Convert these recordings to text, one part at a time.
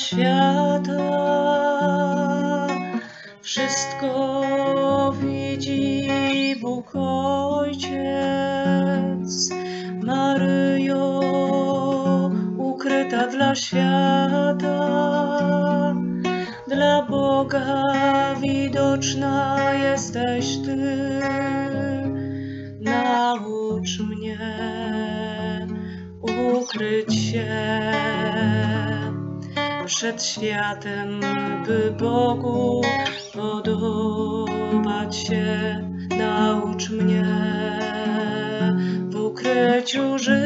świata. Wszystko widzi Bóg Ojciec. Maryjo, ukryta dla świata, dla Boga widoczna jesteś Ty. Naucz mnie ukryć się przed światem, by Bogu podobać się. Naucz mnie w ukryciu żyć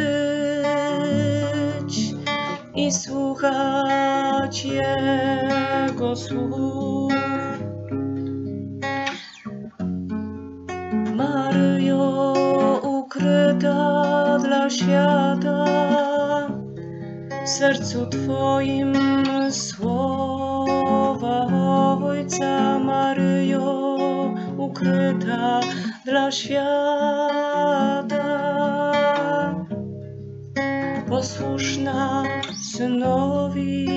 i słuchać Jego słów. Maryjo, ukryta dla świata, w sercu Twoim słowa Ojca. Maryjo, ukryta dla świata, posłuszna Synowi.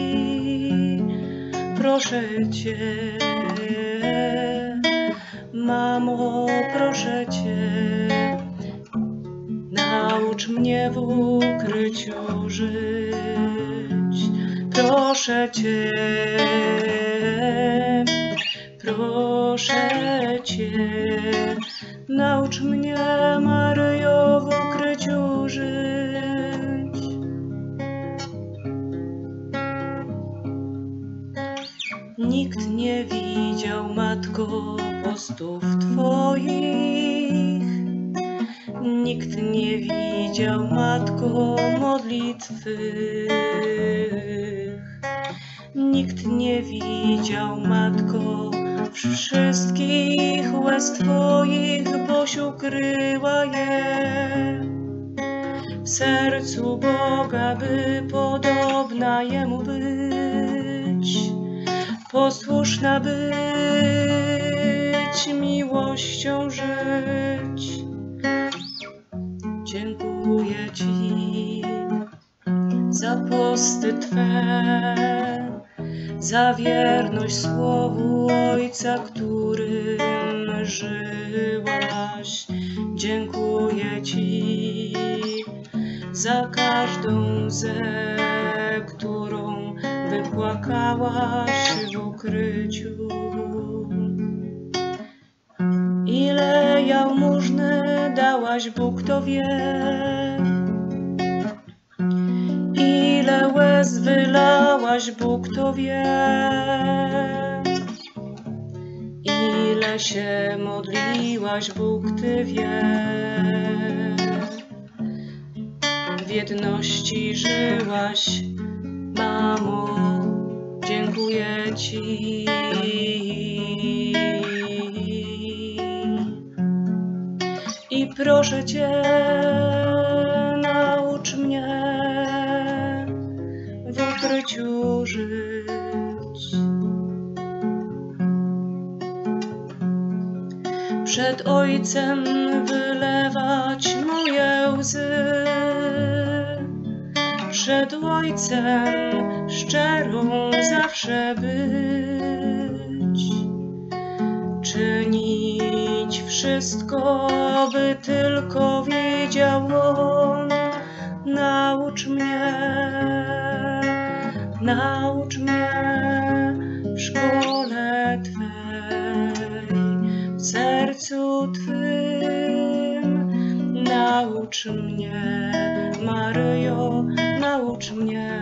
Proszę Cię, mamo, proszę Cię, naucz mnie w ukryciu żyć. Proszę Cię, proszę Cię, naucz mnie, Maryjo, w ukryciu żyć. Nikt nie widział, Matko, postów Twoich. Nikt nie widział, Matko, modlitw Twych. Nikt nie widział, Matko, wszystkich łez Twoich, boś ukryła je w sercu Boga, by podobna Jemu być, posłuszna być, miłością żyć. Dziękuję Ci za posty Twe, za wierność słowu Ojca, którym żyłaś. Dziękuję Ci za każdą łzę, którą wypłakałaś w ukryciu. Ile jałmużny dałaś, Bóg to wie. Ile łez wylałaś, Bóg to wie. Ile się modliłaś, Bóg Ty wie. W jedności żyłaś, mamo, dziękuję Ci. I proszę Cię, naucz mnie w ukryciu żyć. Przed Ojcem wylewać moje łzy, przed Ojcem szczerą zawsze być, czynić wszystko, by tylko widział On. Naucz mnie w szkole Twej, w sercu Twym. Naucz mnie, Maryjo, naucz mnie.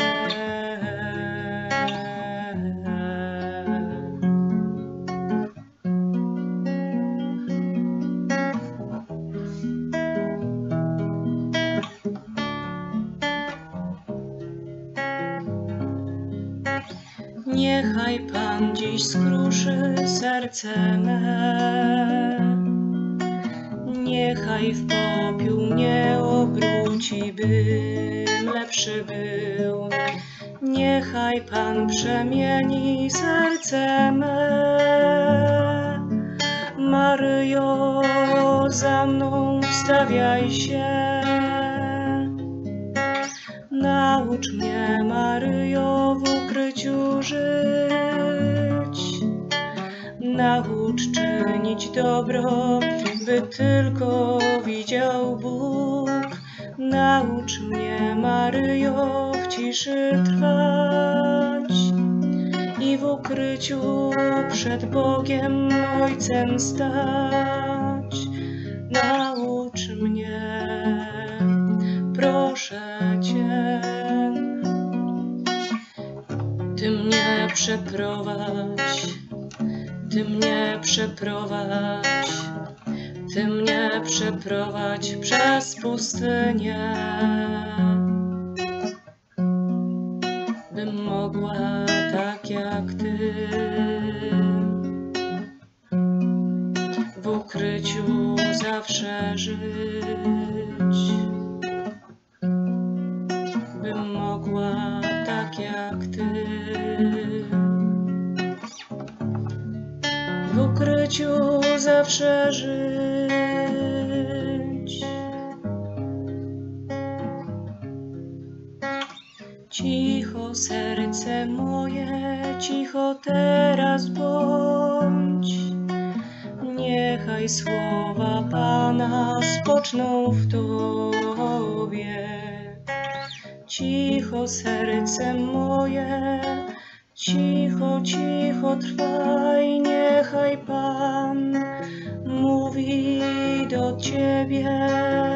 Niechaj Pan dziś skruszy serce me, niechaj w popiół mnie obróci, bym lepszy był. Niechaj Pan przemieni serce me. Maryjo, za mną wstawiaj się. Naucz mnie, Maryjo, w ukryciu ukryciu żyć. Naucz czynić dobro, by tylko widział Bóg. Naucz mnie, Maryjo, w ciszy trwać i w ukryciu przed Bogiem Ojcem stać. Naucz mnie, proszę Cię. Ty mnie przeprowadź, Ty mnie przeprowadź, Ty mnie przeprowadź przez pustynię, bym mogła tak jak Ty w ukryciu zawsze żyć, bym mogła tak jak Ty w ukryciu zawsze żyć. Cicho, serce moje, cicho teraz bądź. Niechaj słowa Pana spoczną w Tobie. Cicho, serce moje, cicho, cicho trwaj, niechaj Pan mówi do Ciebie.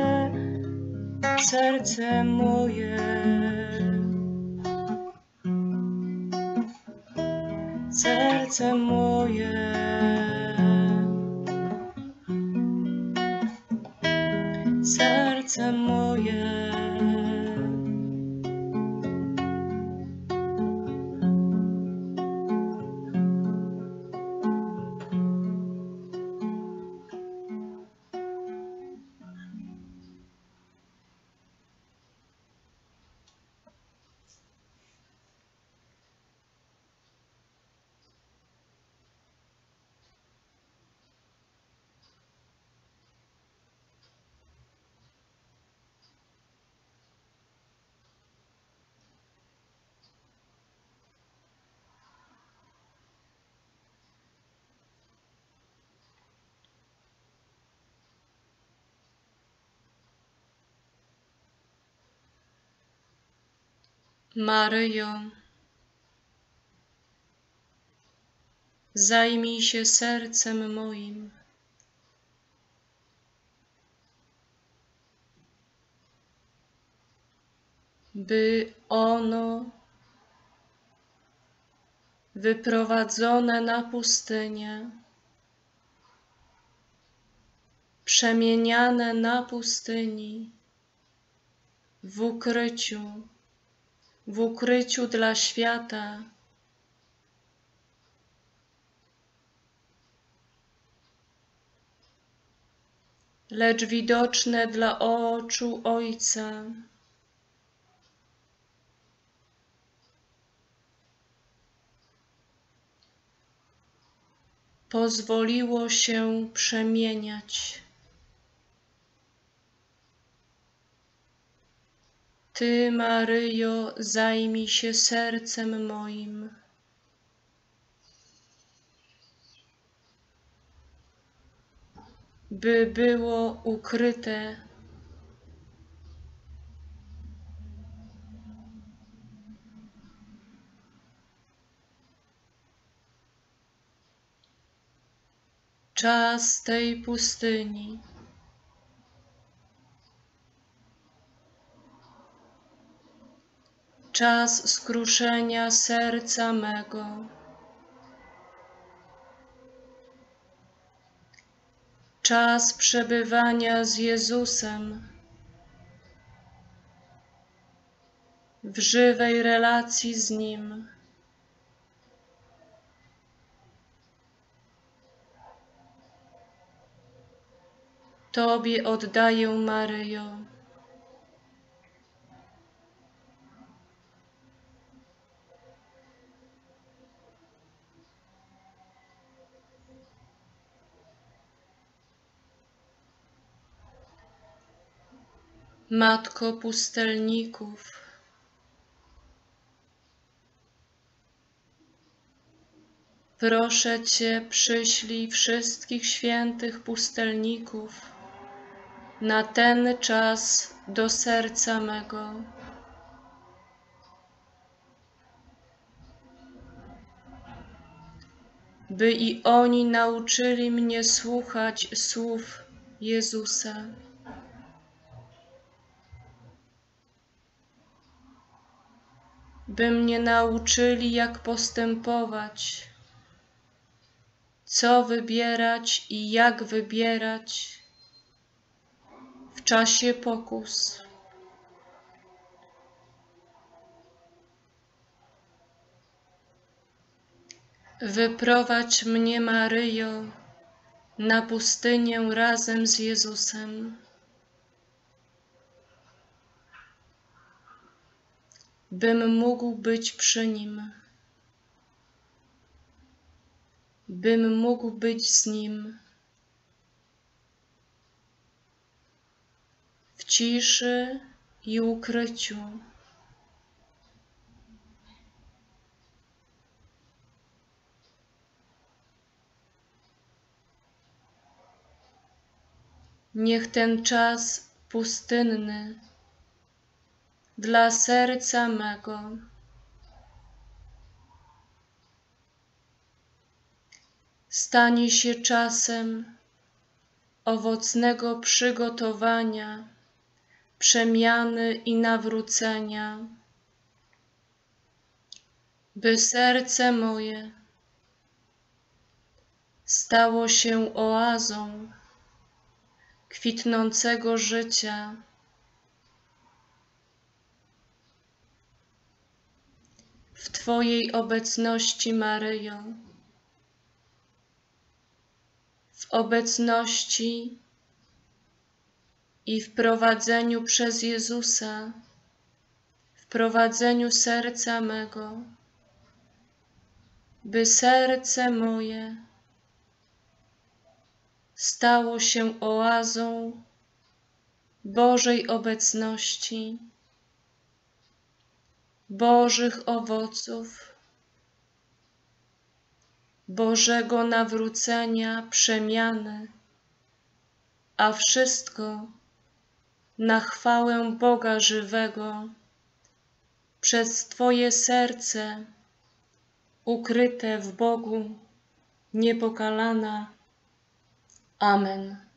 Serce moje, serce moje, serce moje. Maryjo, zajmij się sercem moim. By ono, wyprowadzone na pustynię, przemieniane na pustyni, w ukryciu dla świata, lecz widoczne dla oczu Ojca. Pozwoliło się przemieniać. Ty, Maryjo, zajmij się sercem moim. By było ukryte czas tej pustyni. Czas skruszenia serca mego. Czas przebywania z Jezusem w żywej relacji z Nim. Tobie oddaję, Maryjo. Matko pustelników, Proszę Cię, przyślij wszystkich świętych pustelników na ten czas do serca mego. By i oni nauczyli mnie słuchać słów Jezusa. By mnie nauczyli, jak postępować, co wybierać i jak wybierać w czasie pokus. Wyprowadź mnie, Maryjo, na pustynię razem z Jezusem, bym mógł być przy Nim, bym mógł być z Nim w ciszy i ukryciu. Niech ten czas pustynny dla serca mego stanie się czasem owocnego przygotowania, przemiany i nawrócenia, by serce moje stało się oazą kwitnącego życia. W Twojej obecności, Maryjo, w obecności i w prowadzeniu przez Jezusa, w prowadzeniu serca mego, by serce moje stało się oazą Bożej obecności, Bożych owoców, Bożego nawrócenia, przemiany, a wszystko na chwałę Boga żywego, przez Twoje serce ukryte w Bogu, niepokalana. Amen.